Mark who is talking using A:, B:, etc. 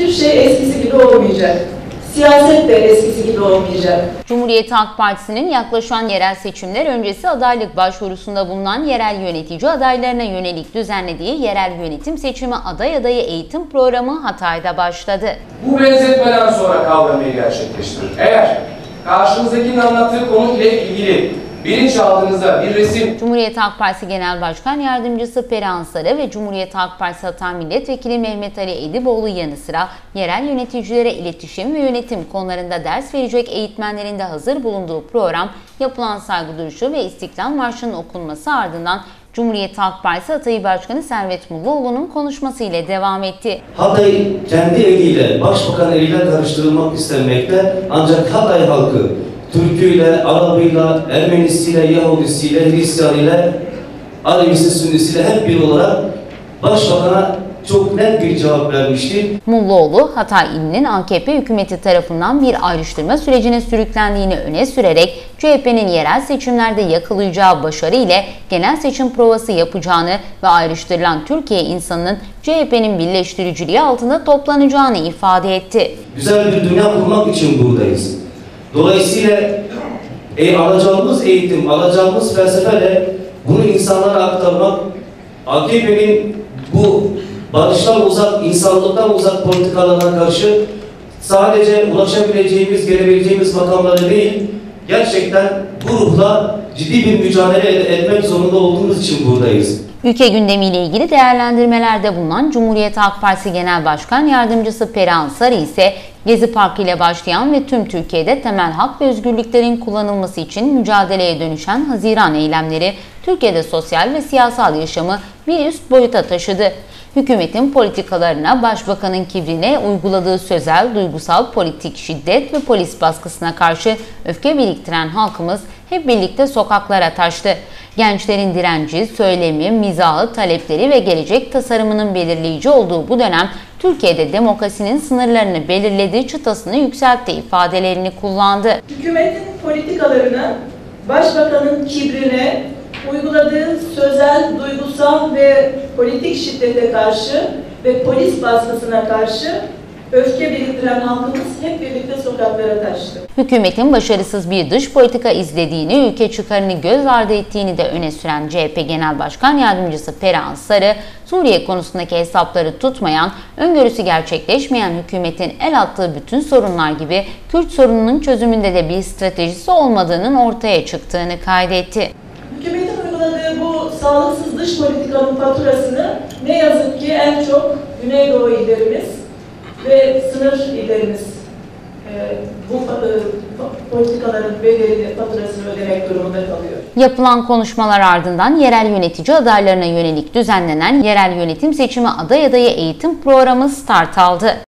A: Hiçbir şey eskisi gibi olmayacak. Siyaset de eskisi gibi olmayacak.
B: Cumhuriyet Halk Partisi'nin yaklaşan yerel seçimler öncesi adaylık başvurusunda bulunan yerel yönetici adaylarına yönelik düzenlediği yerel yönetim seçimi adayı eğitim programı Hatay'da başladı.
C: Bu benzetmeden sonra kavramayı gerçekleştirir. Eğer karşınızdakinin anlattığı konu ile ilgili bilinç aldığınızda bir resim...
B: Cumhuriyet Halk Partisi Genel Başkan Yardımcısı Perihan Sarı ve Cumhuriyet Halk Partisi Hatay Milletvekili Mehmet Ali Ediboğlu yanı sıra yerel yöneticilere iletişim ve yönetim konularında ders verecek eğitmenlerin de hazır bulunduğu program yapılan saygı duruşu ve İstiklal Marşı'nın okunması ardından Cumhuriyet Halk Partisi Hatay Başkanı Servet Mullaoğlu'nun konuşması ile devam etti.
D: Hatay kendi eliyle, başbakan eliyle karıştırılmak istenmekte, ancak Hatay halkı Türküyle, Arabıyla, Ermenisiyle, Yahudisiyle, Hristiyanıyla, Alevisi, Sünnisiyle hep bir olarak başbakana çok net bir cevap vermişti.
B: Mullaoğlu, Hatay ilinin AKP hükümeti tarafından bir ayrıştırma sürecine sürüklendiğini öne sürerek CHP'nin yerel seçimlerde yakalayacağı başarı ile genel seçim provası yapacağını ve ayrıştırılan Türkiye insanının CHP'nin birleştiriciliği altında toplanacağını ifade etti.
D: Güzel bir dünya kurmak için buradayız. Dolayısıyla alacağımız eğitim, alacağımız felsefeyle bunu insanlara aktarmak, AKP'nin bu barıştan uzak, insanlıktan uzak politikalarına karşı sadece ulaşabileceğimiz, gelebileceğimiz makamları değil, gerçekten bu ruhla ciddi bir mücadele etmek zorunda olduğumuz için buradayız.
B: Ülke gündemiyle ilgili değerlendirmelerde bulunan Cumhuriyet Halk Partisi Genel Başkan Yardımcısı Perihan Sarı ise Gezi Parkı ile başlayan ve tüm Türkiye'de temel hak ve özgürlüklerin kullanılması için mücadeleye dönüşen Haziran eylemleri Türkiye'de sosyal ve siyasal yaşamı bir üst boyuta taşıdı. Hükümetin politikalarına, başbakanın kibrine, uyguladığı sözel, duygusal, politik şiddet ve polis baskısına karşı öfke biriktiren halkımız hep birlikte sokaklara taştı. Gençlerin direnci, söylemi, mizahı, talepleri ve gelecek tasarımının belirleyici olduğu bu dönem Türkiye'de demokrasinin sınırlarını belirlediği çıtasını yükseltti ifadelerini kullandı.
A: Hükümetin politikalarına, başbakanın kibrine, uyguladığı sözel, duygusal ve politik şiddete karşı ve polis baskısına karşı öfke biriktiren halkımız hep birlikte sokaklara taştı.
B: Hükümetin başarısız bir dış politika izlediğini, ülke çıkarını göz ardı ettiğini de öne süren CHP Genel Başkan Yardımcısı Perihan Sarı, Suriye konusundaki hesapları tutmayan, öngörüsü gerçekleşmeyen hükümetin el attığı bütün sorunlar gibi Kürt sorununun çözümünde de bir stratejisi olmadığının ortaya çıktığını kaydetti.
A: Hükümetin uyguladığı bu sağlıksız dış politikanın faturasını ne yazık ki en çok Güneydoğu illerimiz ve sınır illerimiz bu politikaların bedelini, faturasını ödemek durumunda kalıyor.
B: Yapılan konuşmalar ardından yerel yönetici adaylarına yönelik düzenlenen yerel yönetim seçimi adayı eğitim programı start aldı.